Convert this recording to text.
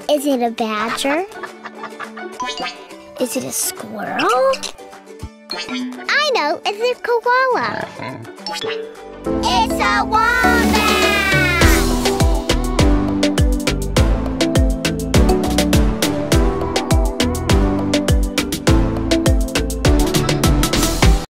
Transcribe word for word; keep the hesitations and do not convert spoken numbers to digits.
Is it a badger? Is it a squirrel? I know, it's a koala. It's a wombat!